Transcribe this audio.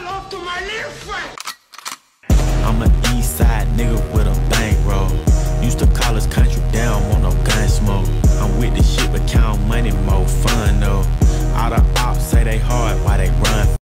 off to my little friend. I'm an east side nigga with a bankroll. Used to call us country down.